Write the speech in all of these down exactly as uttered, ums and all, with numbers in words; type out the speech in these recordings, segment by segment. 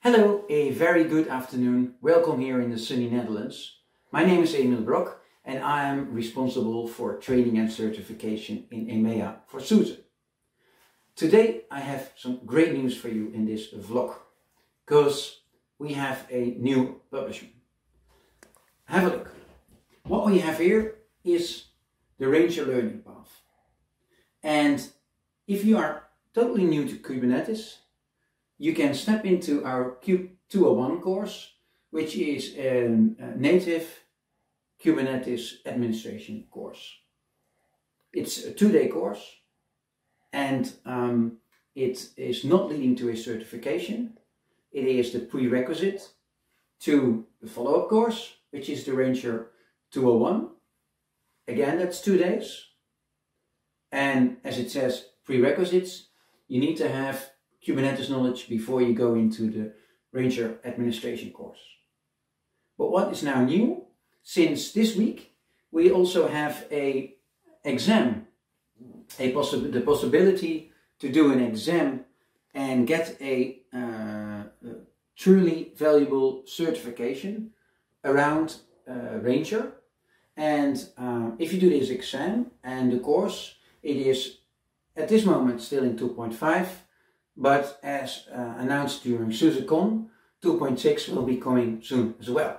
Hello, a very good afternoon. Welcome here in the sunny Netherlands. My name is Emil Brok and I am responsible for training and certification in EMEA for SUSE. Today I have some great news for you in this vlog, because we have a new publisher. Have a look. What we have here is the Ranger Learning Path. And if you are totally new to Kubernetes, you can step into our Kube two oh one course, which is a native Kubernetes administration course. It's a two-day course, and um, it is not leading to a certification. It is the prerequisite to the follow-up course, which is the Ranger two oh one. Again, that's two days. And as it says, prerequisites, you need to have Kubernetes knowledge before you go into the Ranger administration course. But what is now new, since this week, we also have a exam, a possi the possibility to do an exam and get a uh, truly valuable certification around uh, Ranger. And uh, if you do this exam and the course, it is at this moment still in two point five. But as uh, announced during SUSECon, two point six will be coming soon as well.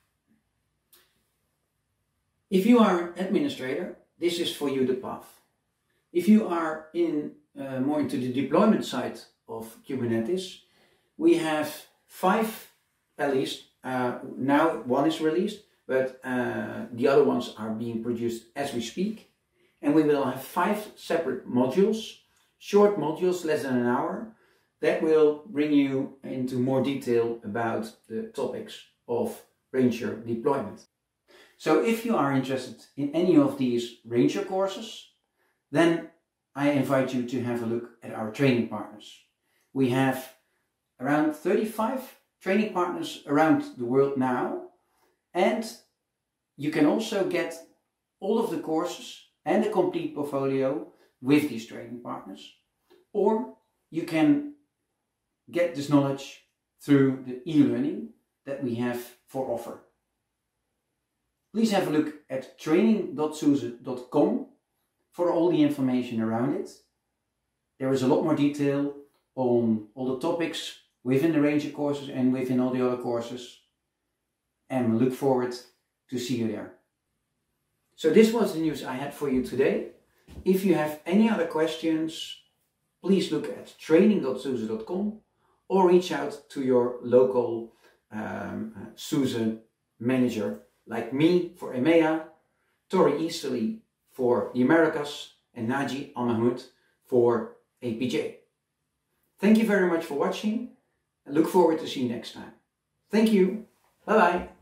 If you are an administrator, this is for you the path. If you are in uh, more into the deployment side of Kubernetes, we have five at least. Uh, now one is released, but uh, the other ones are being produced as we speak. And we will have five separate modules. Short modules, less than an hour, that will bring you into more detail about the topics of Ranger deployment. So if you are interested in any of these Ranger courses, then I invite you to have a look at our training partners. We have around thirty-five training partners around the world now, and you can also get all of the courses and the complete portfolio with these training partners, or you can get this knowledge through the e-learning that we have for offer. Please have a look at training dot suse dot com for all the information around it. There is a lot more detail on all the topics within the Ranger courses and within all the other courses, and we look forward to see you there. So this was the news I had for you today. If you have any other questions, please look at training dot suse dot com or reach out to your local um, uh, SUSE manager like me for EMEA, Tori Easterly for the Americas, and Naji Al-Mahmoud for A P J. Thank you very much for watching. I look forward to seeing you next time. Thank you. Bye bye.